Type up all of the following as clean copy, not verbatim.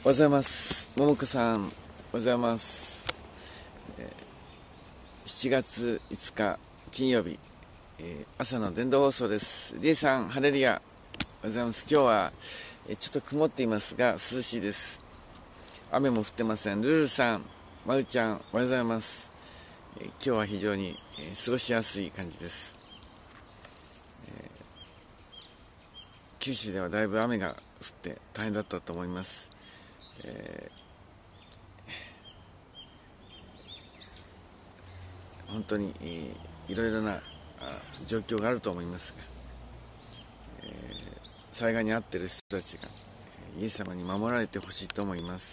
おはようございます。ももこさん、おはようございます。7月5日金曜日、朝の伝道放送です。りえさん、ハレルヤ、おはようございます。今日は、ちょっと曇っていますが涼しいです。雨も降ってません。ルルさん、まるちゃん、おはようございます。今日は非常に、過ごしやすい感じです。九州ではだいぶ雨が降って大変だったと思います。本当に、いろいろな状況があると思いますが、災害に遭っている人たちがイエス様に守られてほしいと思います。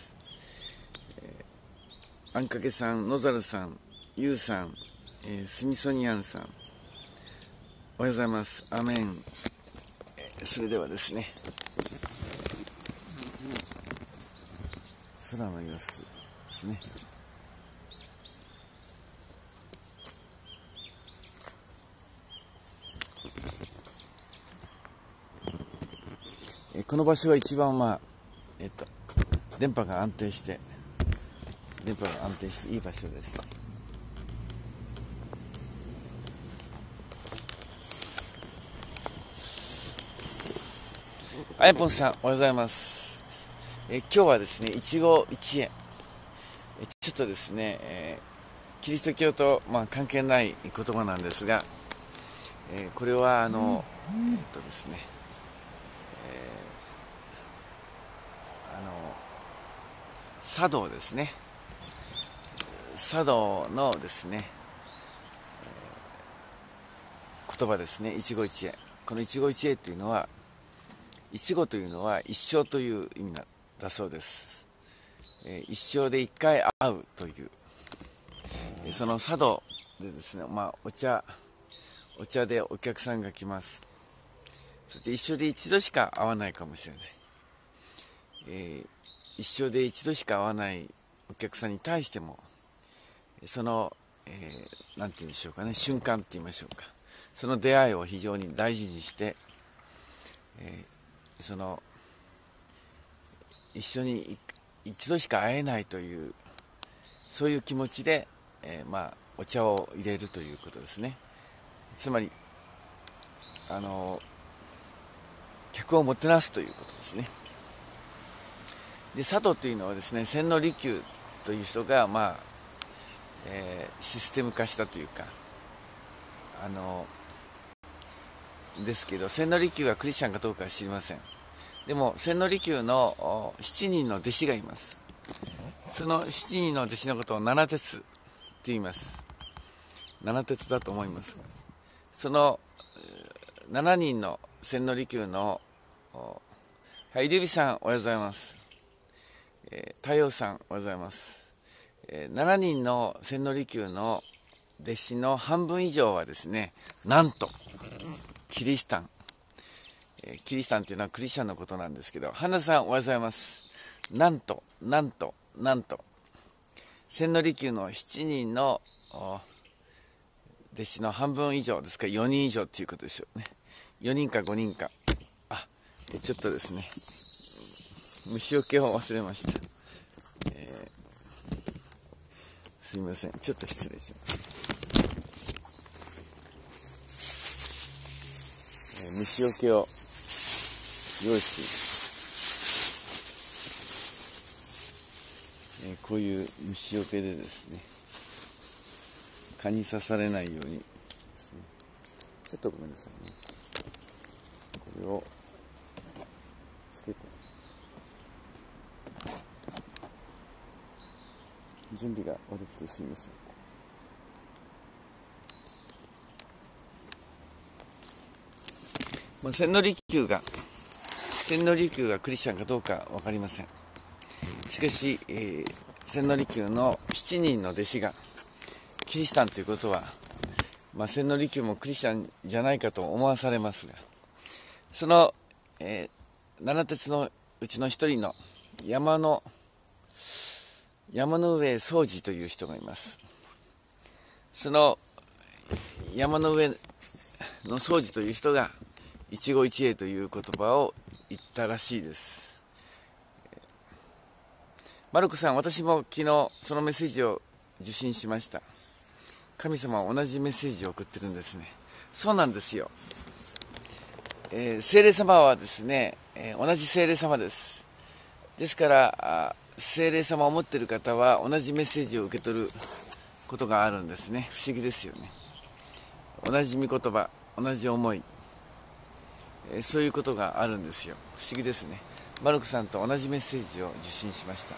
あんかけさん、野猿さん、ゆうさん、スミソニアンさん、おはようございます。アメン。それではですね、空の様子ですね。この場所は一番電波が安定していい場所です。あやぽんさん、おはようございます。今日はですね、一期一会、ちょっとですね、キリスト教と、関係ない言葉なんですが、これはですね、茶道ですね。茶道のですね、言葉ですね。一期一会。この一期一会というのは、一期というのは一生という意味だそうです。一生で一回会うという、その茶道でですね、お茶でお客さんが来ます。そして一生で一度しか会わないかもしれない。一生で一度しか会わないお客さんに対しても、その、なんて言うんでしょうかね、瞬間って言いましょうか。その出会いを非常に大事にして、その一緒に一度しか会えないという、そういう気持ちで、お茶を入れるということですね。つまり客をもてなすということですね。で、茶道というのはですね、千利休という人が、システム化したというか、ですけど、千利休がクリスチャンかどうかは知りません。でも千利休の7人の弟子がいます。その7人の弟子のことを七鉄と言います。七鉄だと思います。その7人の千利休の、はい、リュビさん、おはようございます。太陽さん、おはようございます。7人の千利休の弟子の半分以上はですね、なんとキリシタン、キリシタンというのはクリスチャンのことなんですけど、花さん、おはようございます。なんと千利休の7人の弟子の半分以上ですから4人以上ということでしょうね。4人か5人か。ちょっとですね、虫除けを忘れました。すいません、ちょっと失礼します。虫除けを用意しています。こういう虫除けでですね、蚊に刺されないようにですね、ちょっとごめんなさいね。これをつけて、準備が悪くてすみません。千利休がクリスチャンかどうか分かりません。しかし、千利休の7人の弟子がキリシタンということは、千利休もクリスチャンじゃないかと思わされますが、その、七鉄のうちの一人の山の上宗次という人がいます。その山の上の宗次という人が一期一会という言葉を言ったらしいです。 マルコさん、私も昨日そのメッセージを受信しました。神様は同じメッセージを送ってるんですね。そうなんですよ。聖霊様はですね、同じ聖霊様です。ですから聖霊様を持っている方は同じメッセージを受け取ることがあるんですね。不思議ですよね。同じ御言葉、同じ思い、そういうことがあるんですよ。不思議ですね。マルコさんと同じメッセージを受信しました。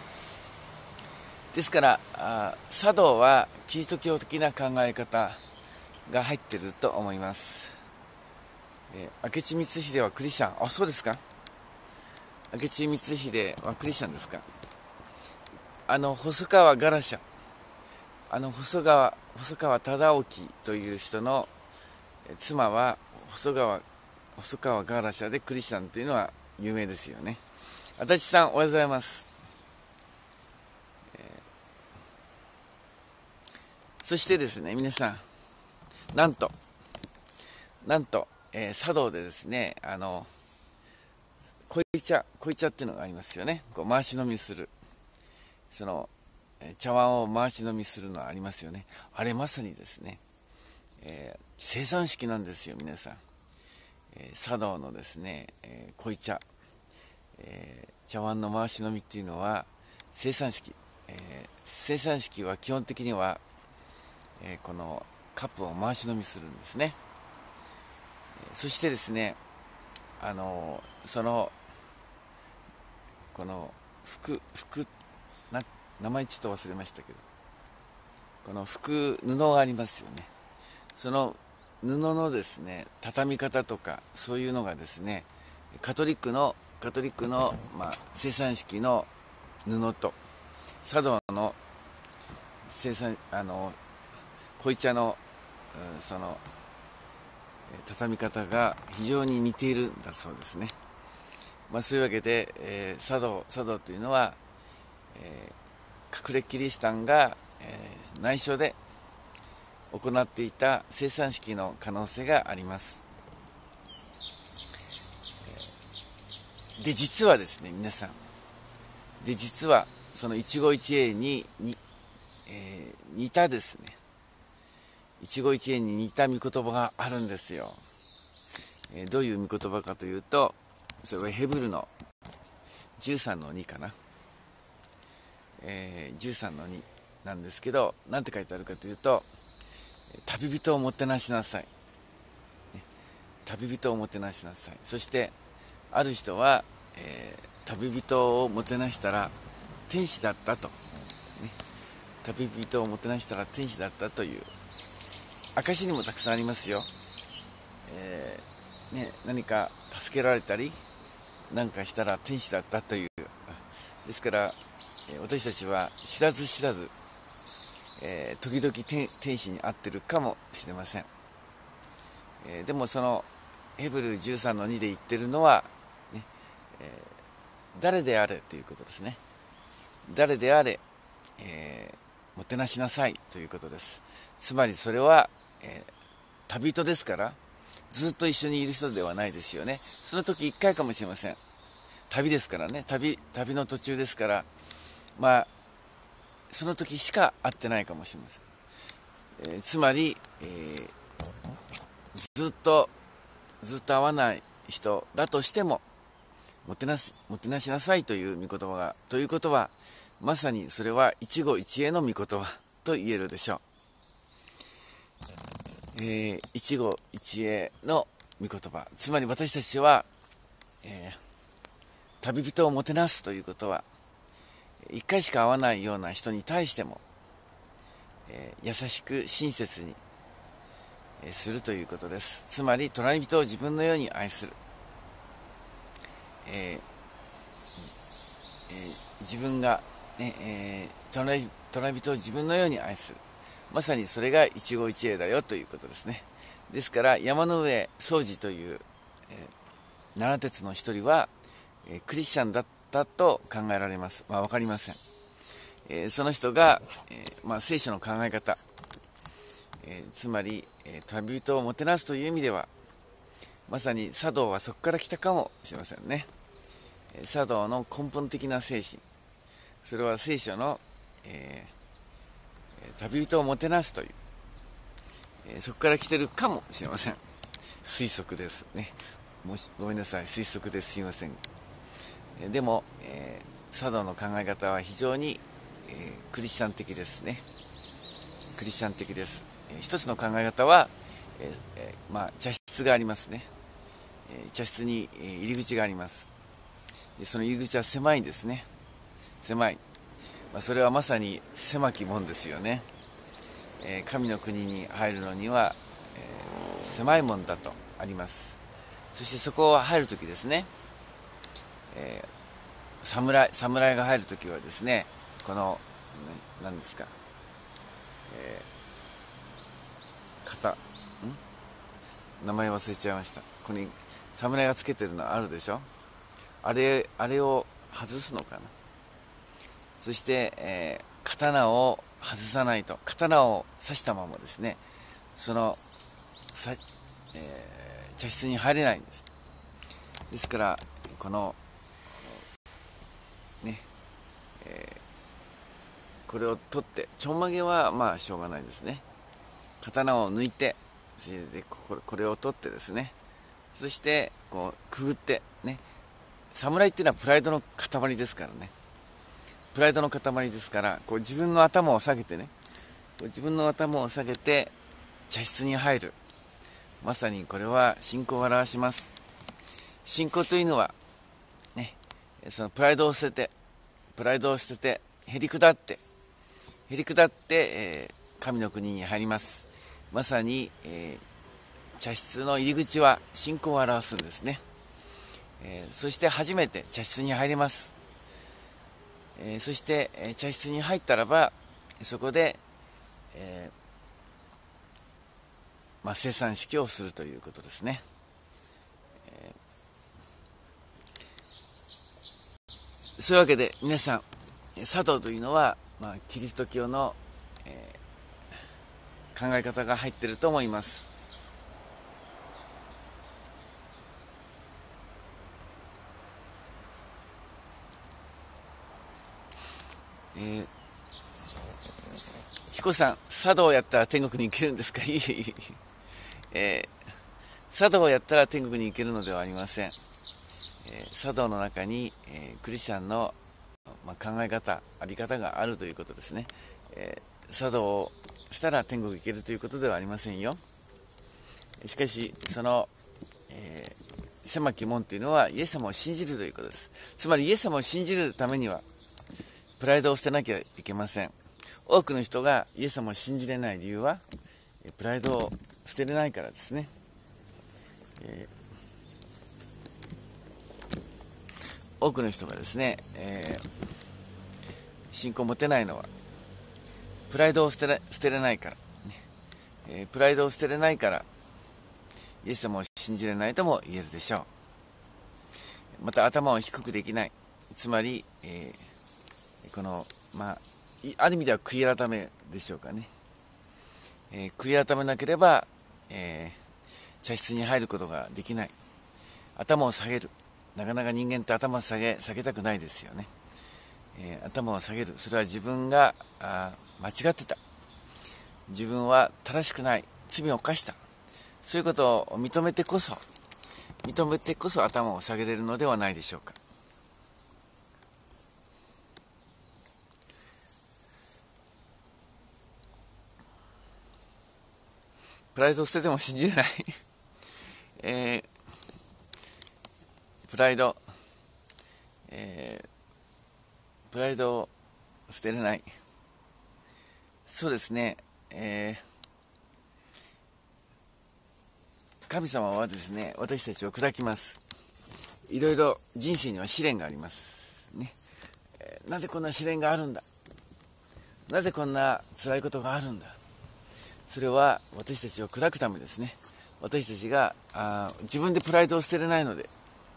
ですから茶道はキリスト教的な考え方が入っていると思います。明智光秀はクリスチャン。あ、そうですか。明智光秀はクリスチャンですか。細川ガラシャ、細川忠興という人の妻は細川ガラシャでクリスチャンというのは有名ですよね。足立さん、おはようございます。そしてですね、皆さん、なんと、茶道でですね、濃茶っていうのがありますよね。こう回し飲みする、その茶碗を回し飲みするのはありますよね。あれまさにですね、生産式なんですよ、皆さん。茶道のですね、濃茶、茶碗の回し飲みっていうのは生産式。生産式は基本的には、このカップを回し飲みするんですね。そしてですね、この名前ちょっと忘れましたけど、この布がありますよね。その布のですね、畳み方とかそういうのがですね、カトリックの、生産式の布と茶道の濃茶の、その畳み方が非常に似ているんだそうですね。そういうわけで、茶道というのは、隠れキリシタンが、内緒で行っていた生産式の可能性があります。で、実はですね、皆さん、実はその一期一会に似たですね、一期一会に似た御言葉があるんですよ。どういう御言葉かというと、それはヘブルの13の2かな、13の2なんですけど、なんて書いてあるかというと、旅人をもてなしなさい、旅人をもてなしなさい。そしてある人は、旅人をもてなしたら天使だったと、旅人をもてなしたら天使だったという証にもたくさんありますよ。何か助けられたりなんかしたら天使だったという。ですから私たちは知らず知らず、時々天使に会ってるかもしれません。でもそのヘブル13の2で言ってるのは、誰であれということですね。誰であれ、もてなしなさいということです。つまりそれは、旅人ですから、ずっと一緒にいる人ではないですよね。その時1回かもしれません。旅ですからね、旅の途中ですから、その時しか会ってないかもしれません。つまり、ずっと会わない人だとしても、もてなしなさいという御言葉が、ということは、まさにそれは一期一会の御言葉と言えるでしょう。一期一会の御言葉、つまり私たちは、旅人をもてなすということは、一回しか会わないような人に対しても、優しく親切に、するということです。つまり隣人を自分のように愛する、自分が、隣人を自分のように愛する、まさにそれが一期一会だよということですね。ですから山の上宗次という、奈良鉄の一人は、クリスチャンだったと考えられます。分かりません。その人が、聖書の考え方、つまり、旅人をもてなすという意味では、まさに茶道はそこから来たかもしれませんね。茶道の根本的な精神、 それは聖書の、旅人をもてなすという、そこから来てるかもしれません。推測ですね。ごめんなさい、推測です。すいません。でも、茶道の考え方は非常に、クリスチャン的ですね。クリスチャン的です。一つの考え方は、茶室がありますね。茶室に入り口があります。その入り口は狭いんですね。狭い。それはまさに狭き門ですよね。神の国に入るのには、狭い門だとあります。そしてそこを入るときですね、侍が入るときはですね、この何ですか、名前忘れちゃいました。ここに侍がつけてるのあるでしょ。あれを外すのかな。そして、刀を外さないと、刀を刺したままですね、その茶室に入れないんです。ですからこのね、これを取って、ちょんまげはしょうがないですね。刀を抜いて、でこれを取ってですね、そしてこうくぐってね、侍っていうのはプライドの塊ですからね。プライドの塊ですから、こう自分の頭を下げてね、自分の頭を下げて茶室に入る。まさにこれは信仰を表します。信仰というのはね、そのプライドを捨ててへりくだって、神の国に入ります。まさに、茶室の入り口は信仰を表すんですね。そして初めて茶室に入れます。そして、茶室に入ったらば、そこで、生産式をするということですね。そういうわけで皆さん、茶道というのは、キリスト教の、考え方が入っていると思います。彦さん、茶道をやったら天国に行けるんですか？いえ茶道をやったら天国に行けるのではありません。茶道の中に、クリスチャンの、考え方、あり方があるということですね。茶道をしたら天国に行けるということではありませんよ。しかしその、狭き門というのはイエス様を信じるということです。つまりイエス様を信じるためにはプライドを捨てなきゃいけません。多くの人がイエス様を信じれない理由はプライドを捨てれないからですね。多くの人がですね、信仰を持てないのはプライドを捨てれないから、プライドを捨てれないからイエス様を信じれないとも言えるでしょう。また頭を低くできない、つまり、このある意味では悔い改めでしょうかね。悔い改めなければ、茶室に入ることができない。頭を下げる。なかなか人間って頭を下げたくないですよね。頭を下げる。それは自分が間違ってた。自分は正しくない。罪を犯した。そういうことを認めてこそ頭を下げれるのではないでしょうか。プライドを捨てても信じれない、プライドを捨てれない。そうですね、神様はですね、私たちを砕きます。いろいろ人生には試練がありますね。なぜこんな試練があるんだ、なぜこんな辛いことがあるんだ。それは私たちを砕くためですね。私たちが自分でプライドを捨てれないので、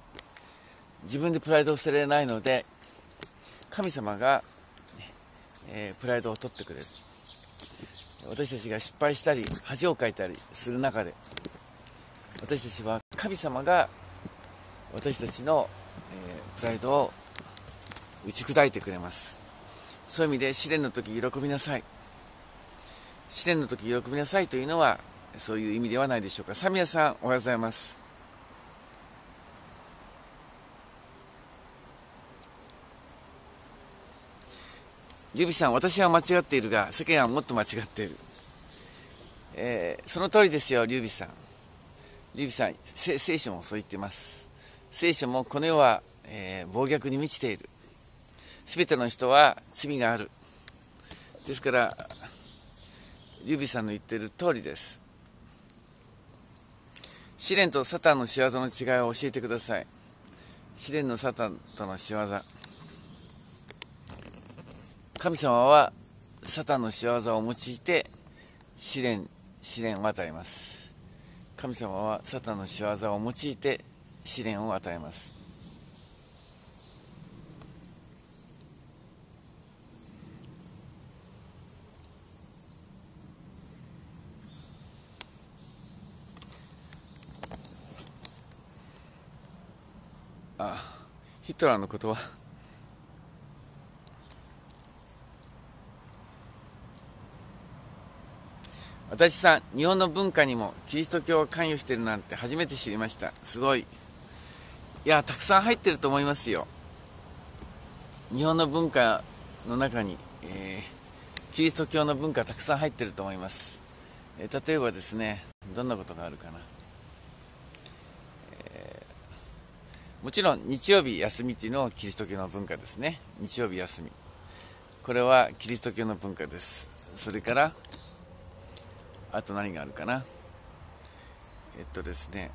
神様が、プライドを取ってくれる。私たちが失敗したり恥をかいたりする中で、私たちは神様が私たちの、プライドを打ち砕いてくれます。 そういう意味で試練の時喜びなさい。試練の時喜びなさいというのはそういう意味ではないでしょうか。サミヤさん、おはようございます。リュウビさん、私は間違っているが世間はもっと間違っている。その通りですよ、リュウビさん。リュウビさん、聖書もそう言っています。聖書もこの世は、暴虐に満ちている。すべての人は罪がある。ですからリュウビさんの言っている通りです。試練とサタンの仕業の違いを教えてください。試練のサタンとの仕業。神様はサタンの仕業を用いて試練を与えます。神様はサタンの仕業を用いて試練を与えます。ヒトラーの言葉。私さん、日本の文化にもキリスト教が関与しているなんて初めて知りました。すごい。いや、たくさん入ってると思いますよ。日本の文化の中に、キリスト教の文化たくさん入ってると思います。例えばですね、どんなことがあるかな。もちろん日曜日休みっていうのはキリスト教の文化ですね。日曜日休み、これはキリスト教の文化です。それからあと何があるかな。ですね、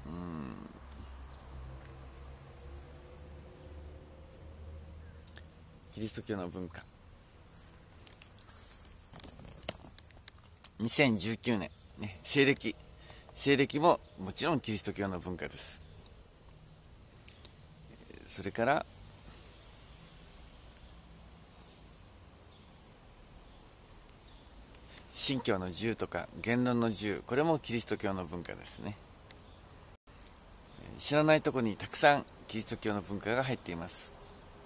キリスト教の文化、2019年、ね、西暦ももちろんキリスト教の文化です。それから信教の自由とか言論の自由、これもキリスト教の文化ですね。知らないところにたくさんキリスト教の文化が入っています。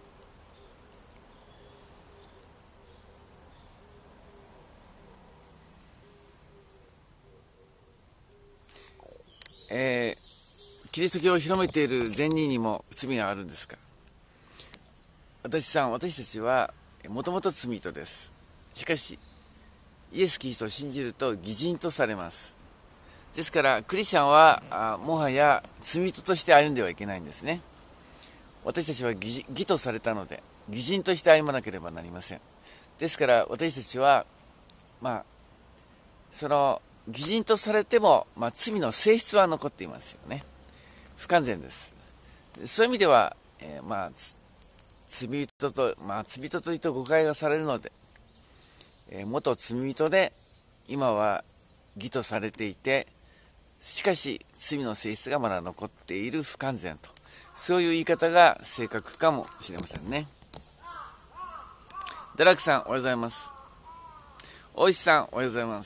キリスト教を広めている善人にも罪があるんですか。私たちはもともと罪人です。しかしイエス・キリストを信じると義人とされます。ですからクリスチャンはもはや罪人として歩んではいけないんですね。私たちは義とされたので義人として歩まなければなりません。ですから私たちはその義人とされても、罪の性質は残っていますよね。不完全です。そういう意味では、罪人というと誤解がされるので、元罪人で今は義とされていて、しかし罪の性質がまだ残っている不完全と、そういう言い方が正確かもしれませんね。ダラクさん、おはようございます。大石さん、おはようございます。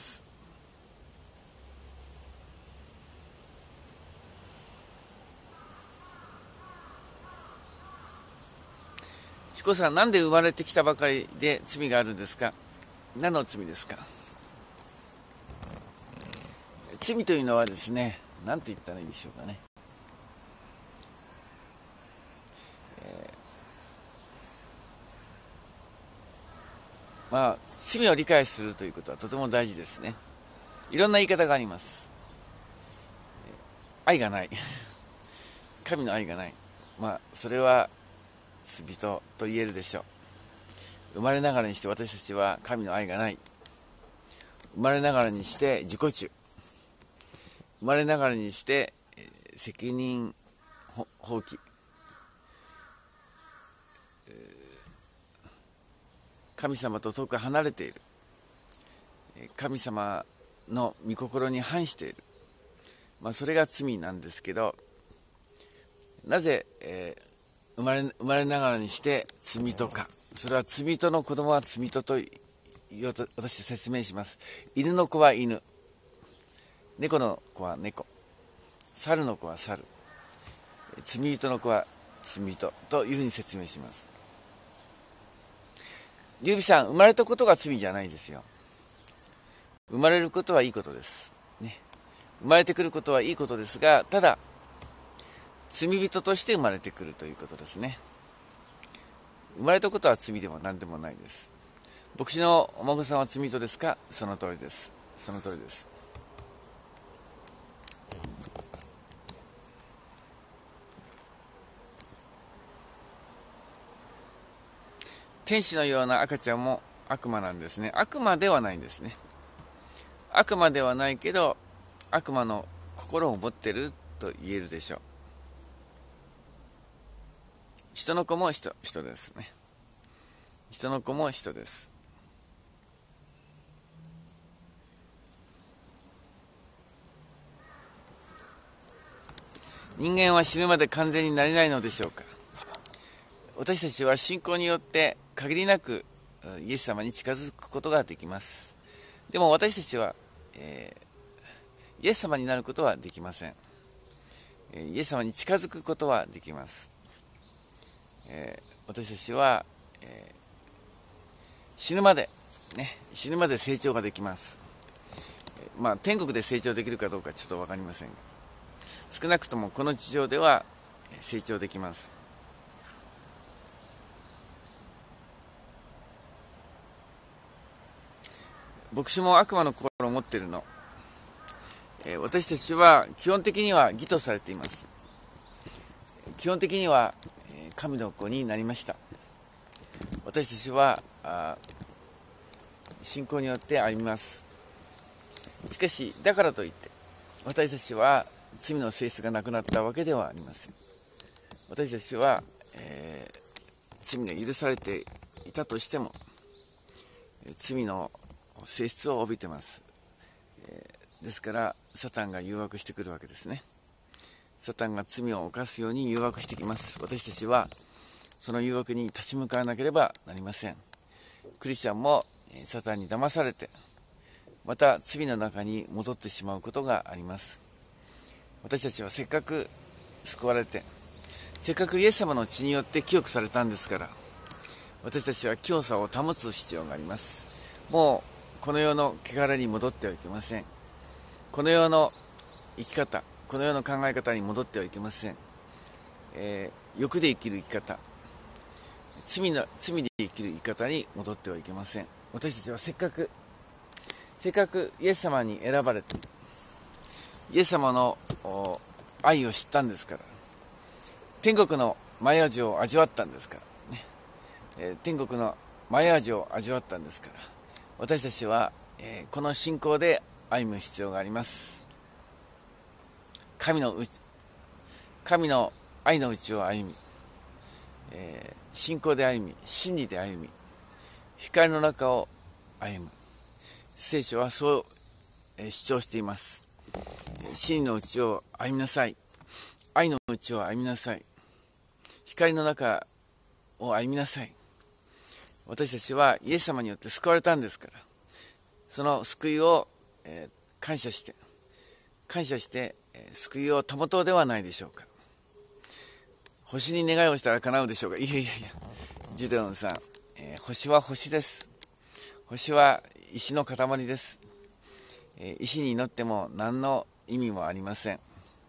彦さん、なんで生まれてきたばかりで罪があるんですか。何の罪ですか。罪というのはですね、何と言ったらいいでしょうかね。罪を理解するということはとても大事ですね。いろんな言い方があります。愛がない神の愛がない、それは罪人と言えるでしょう。生まれながらにして私たちは神の愛がない。生まれながらにして自己中、生まれながらにして責任放棄、神様と遠く離れている、神様の御心に反している、それが罪なんですけど、なぜ、生まれながらにして罪人か。それは罪人の子供は罪人と私は説明します。犬の子は犬、猫の子は猫、猿の子は猿、罪人の子は罪人というふうに説明します。 劉備さん、生まれたことが罪じゃないですよ。生まれることはいいことです、ね、生まれてくることはいいことですが、ただ罪人として生まれてくるということですね。生まれたことは罪でも何でもないです。牧師のお孫さんは罪人ですか？その通りです。その通りです。天使のような赤ちゃんも悪魔なんですね。悪魔ではないんですね。悪魔ではないけど、悪魔の心を持ってると言えるでしょう。人の子も人ですね。人の子も人です。人間は死ぬまで完全になれないのでしょうか。私たちは信仰によって限りなくイエス様に近づくことができます。でも私たちは、イエス様になることはできません。イエス様に近づくことはできます。私たちは、死ぬまで成長ができます。天国で成長できるかどうかちょっと分かりませんが、少なくともこの地上では成長できます。牧師も悪魔の心を持っているの。私たちは基本的には義とされています。基本的には神の子になりました。私たちは信仰によって歩みます。しかしだからといって私たちは罪の性質がなくなったわけではありません。私たちは、罪が許されていたとしても罪の性質を帯びてます。ですからサタンが誘惑してくるわけですね。サタンが罪を犯すように誘惑してきます。私たちはその誘惑に立ち向かわなければなりません。クリスチャンもサタンに騙されてまた罪の中に戻ってしまうことがあります。私たちはせっかく救われて、せっかくイエス様の血によって清くされたんですから、私たちは清さを保つ必要があります。もうこの世の汚れに戻ってはいけません。この世の生き方、この世の考え方に戻ってはいけません。欲で生きる生き方、罪で生きる生き方に戻ってはいけません。私たちはせっかくイエス様に選ばれて、イエス様の愛を知ったんですから、天国の前味を味わったんですからね、天国の前味を味わったんですから、私たちは、この信仰で歩む必要があります。神の愛のうちを歩み、信仰で歩み、真理で歩み、光の中を歩む。聖書はそう、主張しています。真理のうちを歩みなさい。愛のうちを歩みなさい。光の中を歩みなさい。私たちはイエス様によって救われたんですから、その救いを、感謝して救いを保とうではないでしょうか。星に願いをしたら叶うでしょうか。いやジュデオンさん、星は星です。星は石の塊です。石に祈っても何の意味もありません。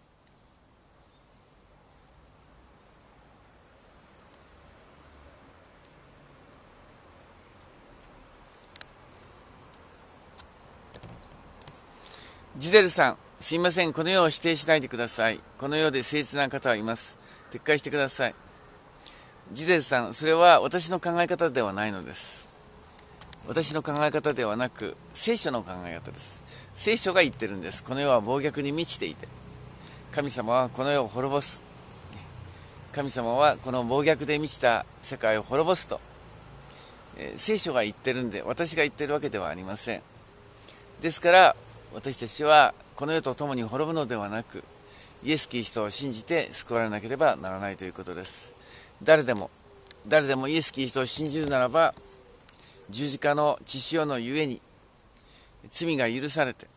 ジゼルさん、すいません。この世を否定しないでください。この世で誠実な方はいます。撤回してください。ジゼルさん、それは私の考え方ではないのです。私の考え方ではなく、聖書の考え方です。聖書が言ってるんです。この世は暴虐に満ちていて、神様はこの世を滅ぼす。神様はこの暴虐で満ちた世界を滅ぼすと、聖書が言ってるんで、私が言ってるわけではありません。ですから私たちはこの世と共に滅ぶのではなく、イエス・キリストを信じて救われなければならないということです。誰でもイエス・キリストを信じるならば、十字架の血潮のゆえに罪が許されて、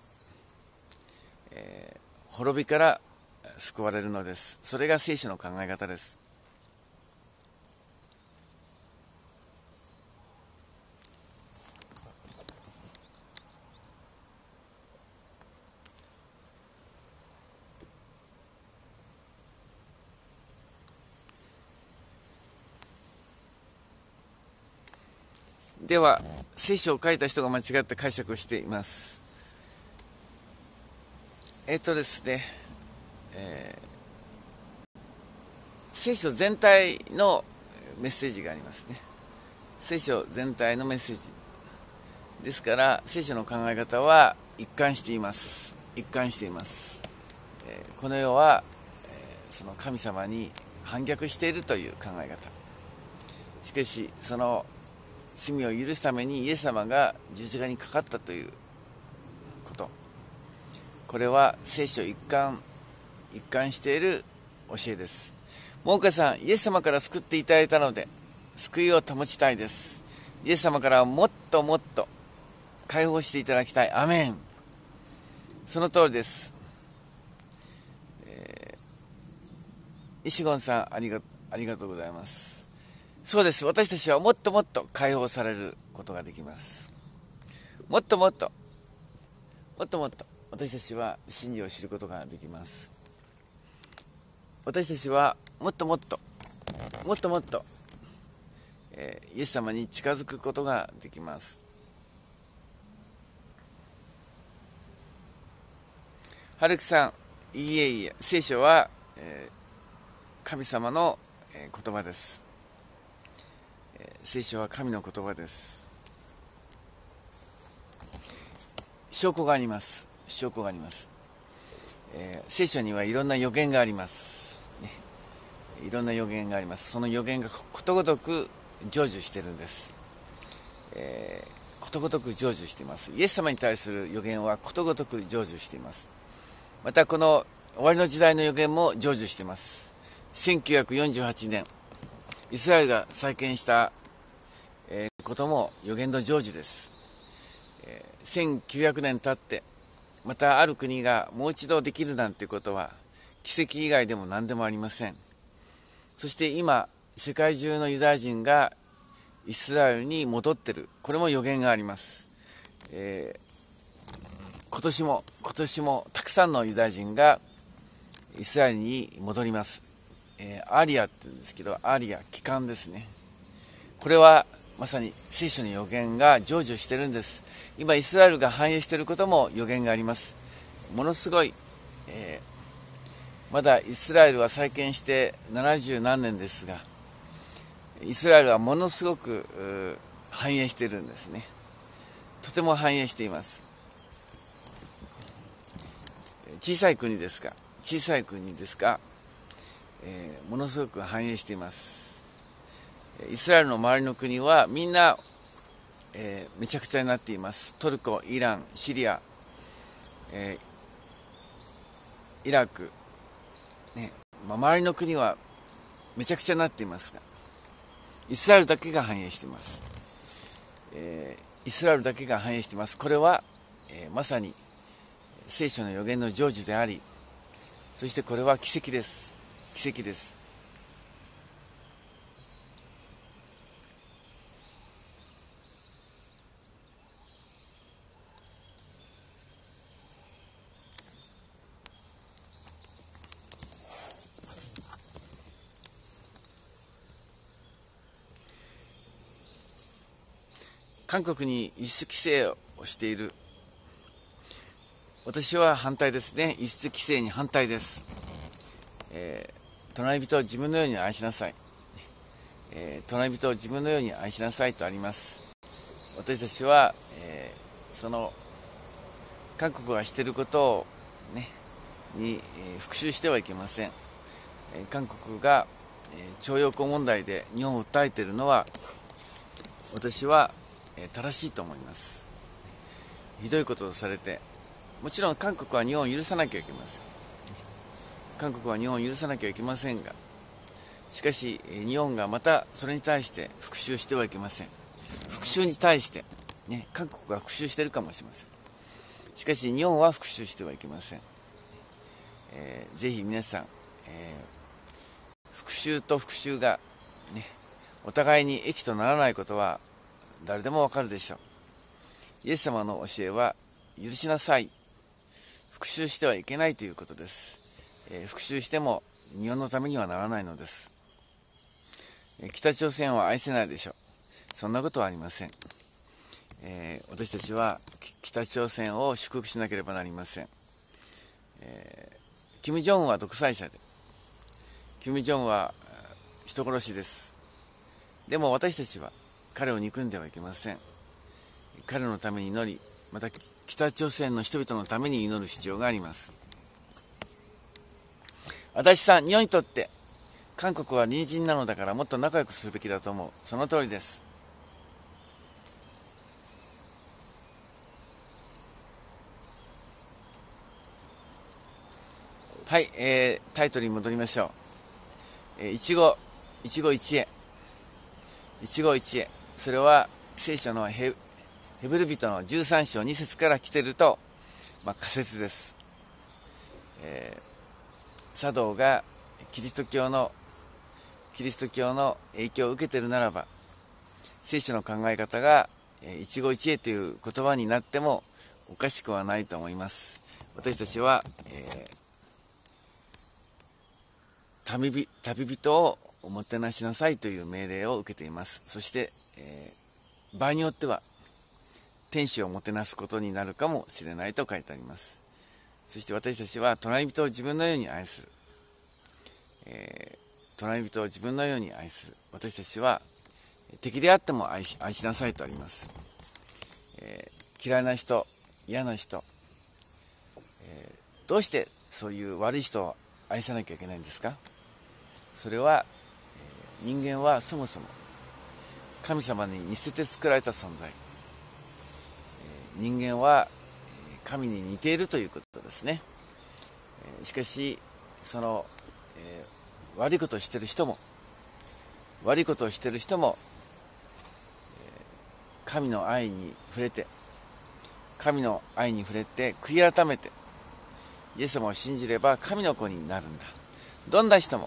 滅びから救われるのです。それが聖書の考え方です。 では聖書を書いた人が間違った解釈をしています。ですね、聖書全体のメッセージがありますね。聖書全体のメッセージですから、聖書の考え方は一貫しています。一貫しています。この世は、その神様に反逆しているという考え方。しかしその罪を許すためにイエス様が十字架にかかったということ、これは聖書一貫している教えです。もう岡さん、イエス様から救っていただいたので救いを保ちたいです。イエス様からもっともっと解放していただきたい。アメン。その通りです。石ゴンさん、ありがとうございます。そうです。私たちはもっともっと解放されることができます。もっともっと私たちは真理を知ることができます。私たちはもっともっとイエス様に近づくことができます。はるきさん、いえいえ、聖書は、神様の言葉です。聖書は神の言葉です。証拠があります。聖書にはいろんな予言があります、ね、いろんな予言があります。その予言がことごとく成就しているんです。ことごとく成就しています。イエス様に対する予言はことごとく成就しています。またこの終わりの時代の予言も成就しています。1948年イスラエルが再建したことも予言の成就です。1900年経ってまたある国がもう一度できるなんてことは奇跡以外でも何でもありません。そして今世界中のユダヤ人がイスラエルに戻っている、これも予言があります。今年もたくさんのユダヤ人がイスラエルに戻ります。アリアって言うんですけど、アリア帰還ですね。これはまさに聖書の予言が成就しているんです。今イスラエルが繁栄していることも予言があります。ものすごい、まだイスラエルは再建して70何年ですが、イスラエルはものすごく繁栄しているんですね。とても繁栄しています。小さい国ですが、ものすごく繁栄しています。イスラエルの周りの国はみんな、めちゃくちゃになっています。トルコ、イラン、シリア、イラク、ね、周りの国はめちゃくちゃになっていますが、イスラエルだけが繁栄しています。これは、まさに聖書の予言の成就であり、そしてこれは奇跡です。韓国に輸出規制をしている。私は反対ですね。輸出規制に反対です。隣人を自分のように愛しなさい。隣人を自分のように愛しなさいとあります。私たちは、その韓国がしていることを、に復讐してはいけません。韓国が、徴用工問題で日本を訴えているのは、私は正しいと思います。ひどいことをされて、もちろん韓国は日本を許さなきゃいけませんが、しかし日本がまたそれに対して復讐してはいけません。復讐に対して、韓国が復讐しているかもしれません。しかし日本は復讐してはいけません。ぜひ皆さん、復讐と復讐が、お互いに益とならないことは誰でもわかるでしょう。イエス様の教えは許しなさい、復讐してはいけないということです。復讐しても日本のためにはならないのです。北朝鮮は愛せないでしょう。そんなことはありません。 私たちは北朝鮮を祝福しなければなりません。金正恩は独裁者で、金正恩は人殺しです。でも私たちは彼を憎んではいけません。彼のために祈り、また北朝鮮の人々のために祈る必要があります。私さん、日本にとって韓国は隣人なのだからもっと仲良くするべきだと思う。その通りです。はい、タイトルに戻りましょう。一期一会、一期一会、それは聖書のヘブル人の13章2節から来ていると、仮説です。茶道がキリスト教の影響を受けているならば、聖書の考え方が一期一会という言葉になってもおかしくはないと思います。私たちは、旅人をおもてなしなさいという命令を受けています。そして、場合によっては天使をもてなすことになるかもしれないと書いてあります。そして私たちは隣人を自分のように愛する、隣人を自分のように愛する。私たちは敵であっても愛しなさいとあります。嫌いな人、嫌な人、どうしてそういう悪い人を愛さなきゃいけないんですか？それは、人間はそもそも神様に似せて作られた存在、人間は神に似ているということですね。しかしその、悪いことをしている人も神の愛に触れて悔い改めてイエス様を信じれば神の子になるんだ。どんな人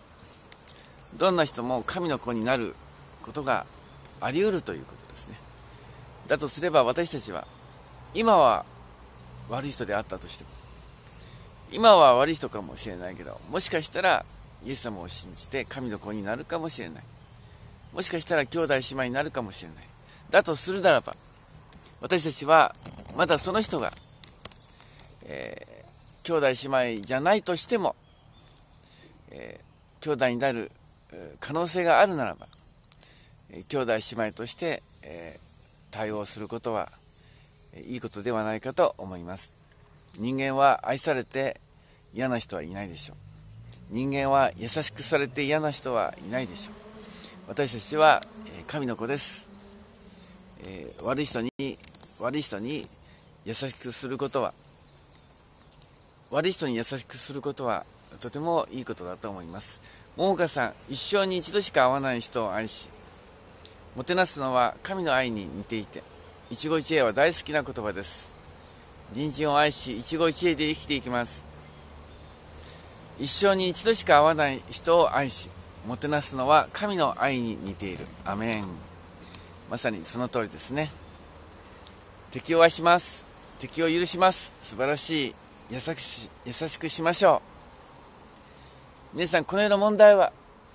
も神の子になることがあり得るということですね。だとすれば私たちは今は悪い人であったとしても、今は悪い人かもしれないけど、もしかしたらイエス様を信じて神の子になるかもしれない。もしかしたら兄弟姉妹になるかもしれない。だとするならば、私たちはまだその人が、兄弟姉妹じゃないとしても、兄弟になる可能性があるならば、兄弟姉妹として、対応することはいいことではないかと思います。人間は愛されて嫌な人はいないでしょう。人間は優しくされて嫌な人はいないでしょう。私たちは神の子です。悪い人に優しくすることはとてもいいことだと思います。桃花さん、一生に一度しか会わない人を愛しもてなすのは神の愛に似ていて、一期一会は大好きな言葉です。隣人を愛し一期一会で生きていきます。一生に一度しか会わない人を愛しもてなすのは神の愛に似ている。アメン。まさにその通りですね。敵を愛します。敵を許します。素晴らしい。優しくしましょう。皆さん、この世の問題は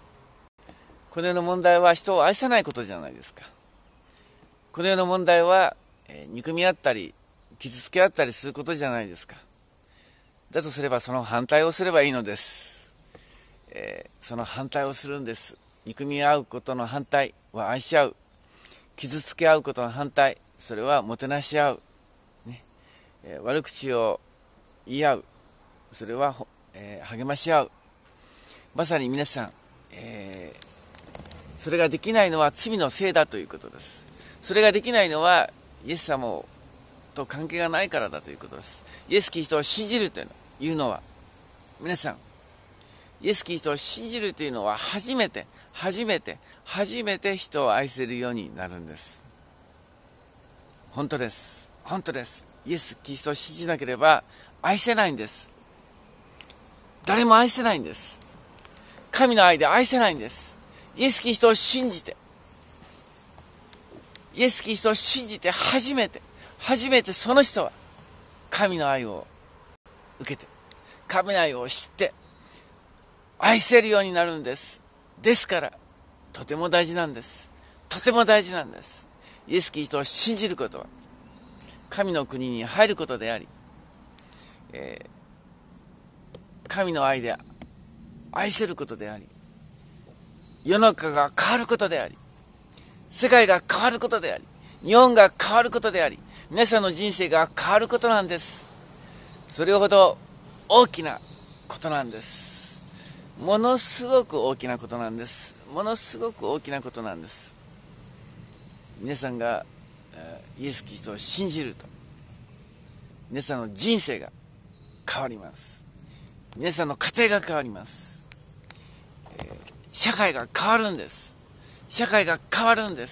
人を愛さないことじゃないですか。この世の問題は、憎み合ったり傷つけ合ったりすることじゃないですか。だとすればその反対をすればいいのです。その反対をするんです。憎み合うことの反対は愛し合う。傷つけ合うことの反対、それはもてなし合う、ね。悪口を言い合う、それは、励まし合う。まさに皆さん、それができないのは罪のせいだということです。それができないのはイエス様と関係がないからだということです。イエス・キリストを信じるというのは、皆さん、イエス・キリストを信じるというのは初めて人を愛せるようになるんです。本当です。イエス・キリストを信じなければ愛せないんです。誰も愛せないんです。神の愛で愛せないんです。イエス・キリストを信じて初めてその人は神の愛を受けて、神の愛を知って愛せるようになるんです。ですからとても大事なんです。 イエス・キリストを信じることは神の国に入ることであり、神の愛で愛せることであり、世の中が変わることであり、世界が変わることであり、日本が変わることであり、皆さんの人生が変わることなんです。それほど大きなことなんです。ものすごく大きなことなんです。ものすごく大きなことなんです。皆さんがイエス・キリストを信じると、皆さんの人生が変わります。皆さんの家庭が変わります。社会が変わるんです。社会が変わるんです。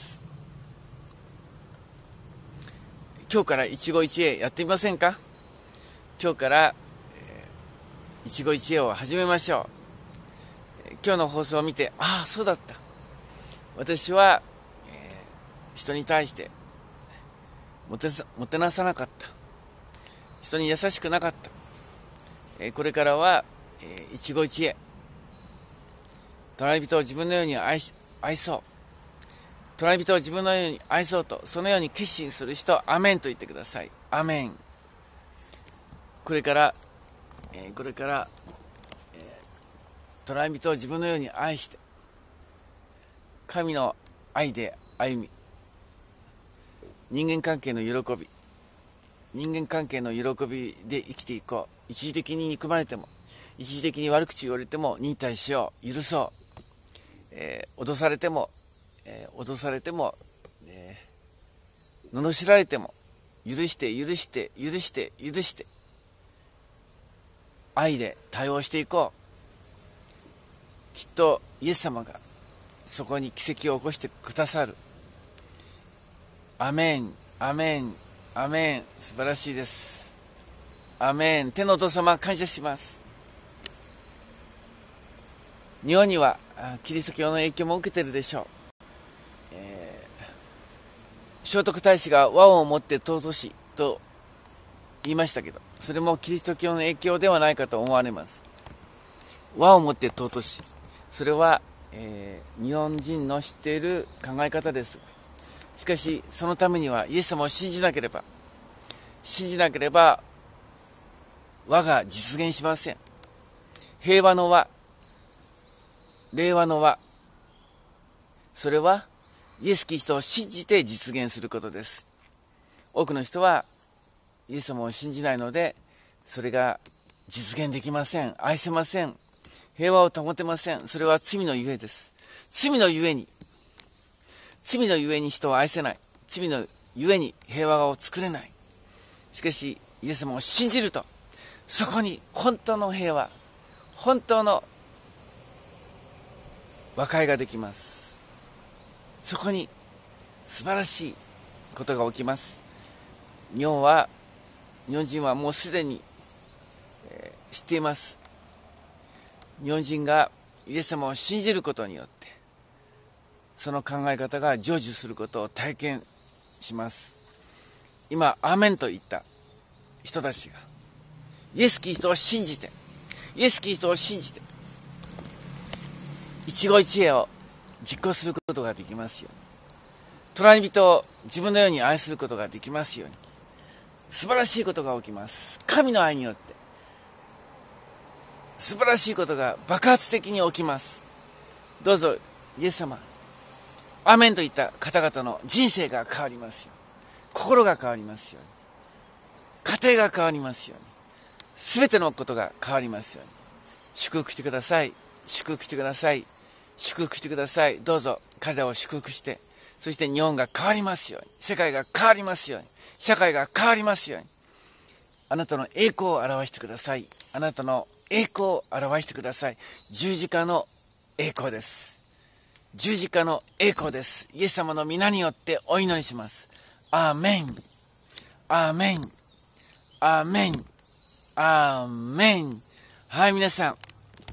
今日から一期一会やってみませんか？今日から一期一会を始めましょう。今日の放送を見て、ああそうだった、私は、人に対してもてなさなかった、人に優しくなかった、これからは、一期一会、隣人を自分のように愛そう、隣人を自分のように愛そうと、そのように決心する人、アメンと言ってください。アメン。これから、隣人を自分のように愛して、神の愛で歩み、人間関係の喜びで生きていこう。一時的に憎まれても、一時的に悪口言われても忍耐しよう、許そう。脅されても、罵られても許して愛で対応していこう。きっとイエス様がそこに奇跡を起こしてくださる。アメン、アメン、アメン。素晴らしいです。アメン。天のお父様、感謝します。日本にはキリスト教の影響も受けているでしょう。聖徳太子が和をもって尊しと言いましたけど、それもキリスト教の影響ではないかと思われます。和をもって尊し、それは、日本人の知っている考え方です。しかしそのためにはイエス様を信じなければ和が実現しません。平和の和、令和の和、それはイエス・キリストを信じて実現することです。多くの人はイエス様を信じないので、それが実現できません。愛せません。平和を保てません。それは罪のゆえです。罪のゆえに人を愛せない。罪のゆえに平和を作れない。しかしイエス様を信じると、そこに本当の平和、本当の和解ができます。そこに素晴らしいことが起きます。日本人はもうすでに、知っています。日本人がイエス様を信じることによって、その考え方が成就することを体験します。今アーメンと言った人たちがイエス・キリストを信じて一期一会を実行することができますように、隣人を自分のように愛することができますように、素晴らしいことが起きます。神の愛によって素晴らしいことが爆発的に起きます。どうぞイエス様、アーメンといった方々の人生が変わりますように、心が変わりますように、家庭が変わりますように、全てのことが変わりますように。祝福してください。どうぞ彼らを祝福して、そして日本が変わりますように、世界が変わりますように、社会が変わりますように、あなたの栄光を表してください。十字架の栄光です。イエス様の皆によってお祈りします。アーメン。はい、皆さん、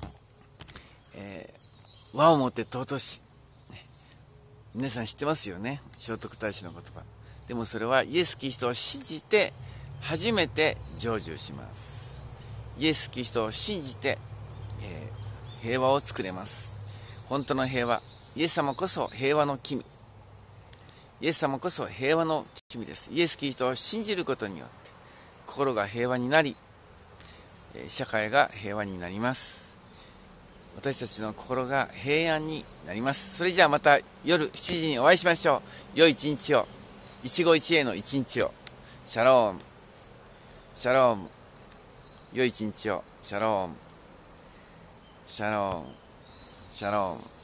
和をもって尊し、皆さん知ってますよね、聖徳太子の言葉。でもそれはイエス・キリストを信じて初めて成就します。イエス・キリストを信じて、平和を作れます。本当の平和、イエス様こそ平和の君。 イエス様こそ平和の君です。イエス・キリストを信じることによって心が平和になり、社会が平和になります。私たちの心が平安になります。それじゃあまた夜7時にお会いしましょう。良い一日を、一期一会の一日を。シャローム、シャローム。良い一日を。シャローム、シャローム、シャローム。